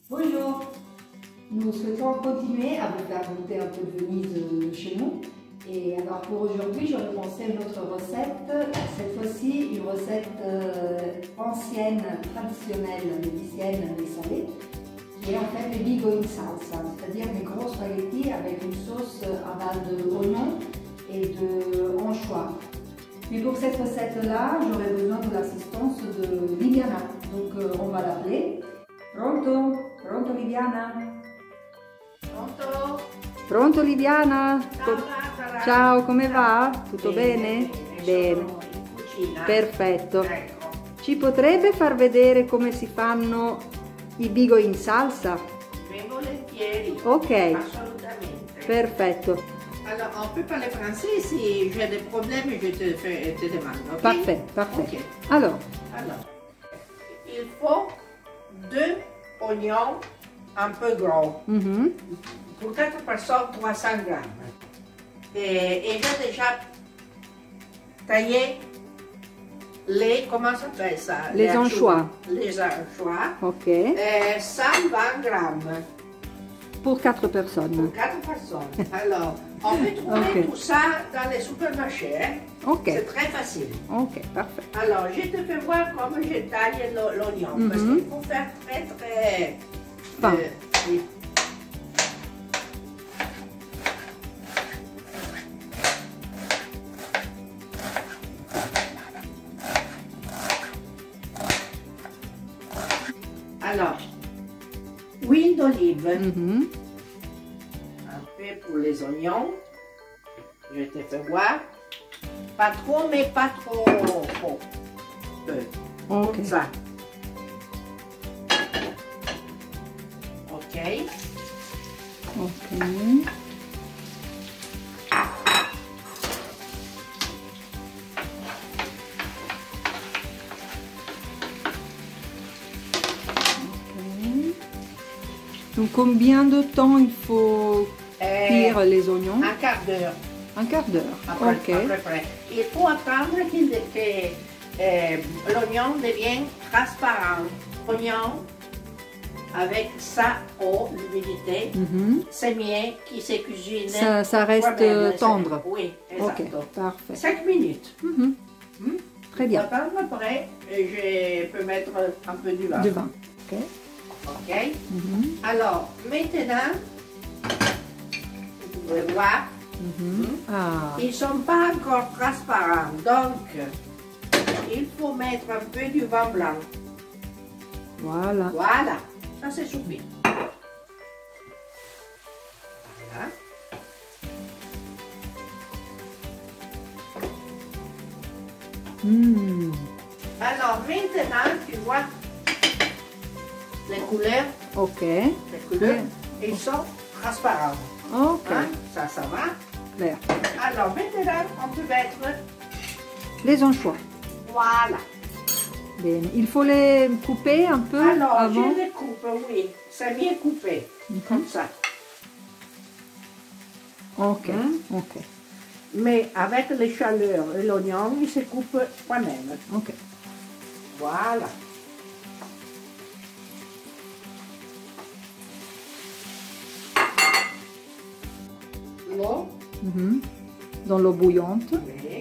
Bonjour, nous souhaitons continuer à vous faire goûter un peu de Venise chez nous. Et alors pour aujourd'hui, j'aurais pensé à une autre recette, cette fois-ci une recette ancienne, traditionnelle, vénitienne, mais salée, qui est en fait les bigo in salsa, c'est-à-dire des gros spaghettis avec une sauce à base d'oignons et d'anchois. Mais pour cette recette-là, j'aurais besoin de l'assistance de Liliana, donc on va l'appeler. Pronto? Pronto Liliana? Pronto? Pronto Liliana? Ciao Barbara. Ciao, come va? Tutto bene? Bene. Sono in cucina. Perfetto. Ecco. Ci potrebbe far vedere come si fanno i bigo in salsa? Ben volentieri. Ok. Assolutamente. Perfetto. Alors, on peut parler français si j'ai des problèmes, je te demande. Okay? Parfait, parfait. Ok. Alors, Il faut 2 oignons un peu gros. Pour 4 personnes, 300 grammes. Et j'ai déjà taillé comment ça s'appelle ça? Les anchois. Les anchois. ok. 120 grammes. Pour 4 personnes. Pour 4 personnes. Alors, on peut trouver Ok. tout ça dans les supermarchés. Hein? Ok. C'est très facile. Ok, parfait. Alors, je te fais voir comment je taille l'oignon. Parce qu'il faut faire très Fin. oui. Alors, huile d'olive. Un peu pour les oignons. Je te fais voir. Pas trop, mais pas trop. Peu. Ok. Comme ça. Ok. Ok. Donc combien de temps il faut cuire les oignons? Un quart d'heure. Un quart d'heure. À Ok. peu près. Il faut attendre que l'oignon devienne transparent. Oignon avec sa eau, l'humidité, c'est mieux qui se cuisine. Ça reste tendre. Oui, Ok, exactement. parfait. 5 minutes. Très bien. Attendre après, je peux mettre un peu du vin. Du vin. Ok. Ok. Alors, maintenant, vous pouvez voir, Ah. ils ne sont pas encore transparents. Donc, il faut mettre un peu du vin blanc. Voilà. Voilà, ça c'est suffit. Voilà. Alors, maintenant, tu vois les couleurs. Ok. Les couleurs, ils sont transparents. Ok. Hein? Ça va. Clair. Alors, maintenant, on peut mettre. Les anchois. Voilà. Bene. Il faut les couper un peu Alors, avant. je les coupe, oui. C'est bien coupé. Comme ça. Ok. Ok. Mais avec les chaleurs et l'oignon, il se coupe moi-même. Ok. Voilà. L'eau. Dans l'eau bouillante. Oui.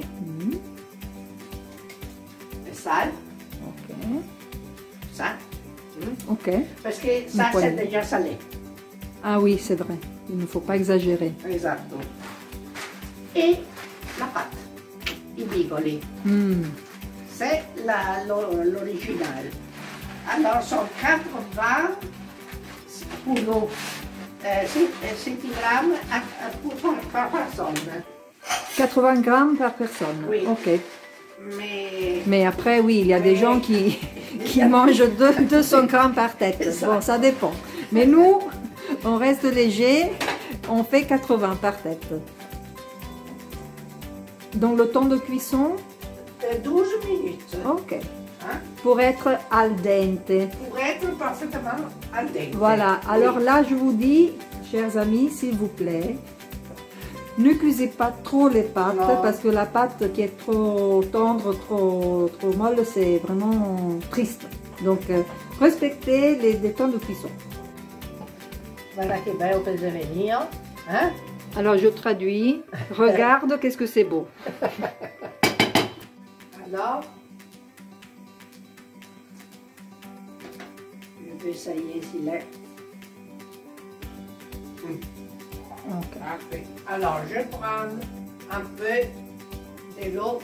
Le sel. Ok. Ça. Ok. Parce que ça, poêle. c'est déjà salé. Ah oui, c'est vrai. Il ne faut pas exagérer. Esatto. Et la pâte. I bigoli. C'est l'original. Alors, sont 80 pour nous. 6 grammes par personne. 80 grammes par personne. Oui. Ok. Mais Mais après, oui, il y a des gens qui mangent 200 grammes par tête. Bon, ça dépend. Mais nous, on reste léger, on fait 80 par tête. Donc le temps de cuisson? 12 minutes. Ok. Hein? Pour être al dente. Pour être parfaitement al dente. Voilà. Oui. Alors là, je vous dis, chers amis, s'il vous plaît, ne cuisez pas trop les pâtes, Non. parce que la pâte qui est trop tendre, trop molle, c'est vraiment triste. Donc, respectez les temps de cuisson. Voilà che bello per venire. Hein? Alors je traduis. Regarde, qu'est-ce que c'est beau. Alors, je vais essayer s'il est. Ok. Parfait. Alors, je prends un peu de l'eau.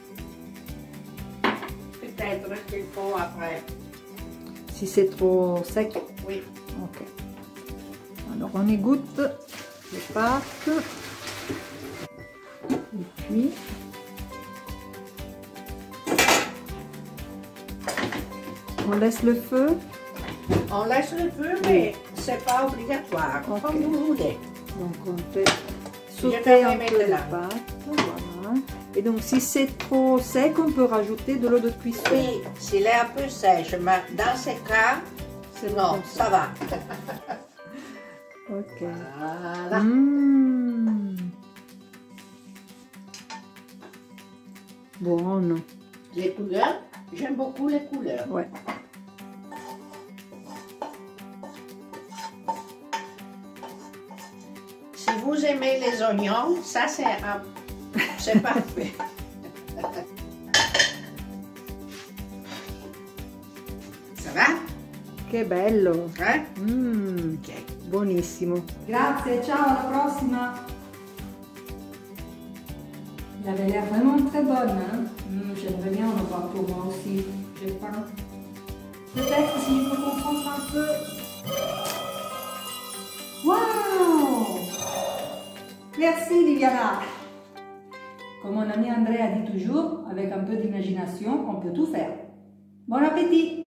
Peut-être qu'il faut après. Si c'est trop sec. Oui. Ok. Alors on égoutte les pâtes. Et puis. On laisse le feu. On laisse le feu, mais c'est pas obligatoire, Ok. comme vous voulez. Donc on fait Je sauter vais un mettre peu les là. pâtes. Voilà. Et donc si c'est trop sec, on peut rajouter de l'eau de cuisson. Oui, s'il est un peu sèche, mais dans ce cas, C'est bon non, comme ça va. Ok. Voilà. Mmh. Buono. Les couleurs, j'aime beaucoup les couleurs. Ouais. Si vous aimez les oignons, ça c'est parfait. Ça va? Che bello. Hein? Mmh. Buonissimo. Grazie, ciao, alla prossima. Il avait l'air vraiment très bonne. Hein? J'aimerais bien en avoir pour moi aussi. J'ai faim. Peut-être s'il faut qu'on concentre un peu. Waouh! Merci Liviana. Comme mon ami André a dit toujours, avec un peu d'imagination, on peut tout faire. Bon appétit!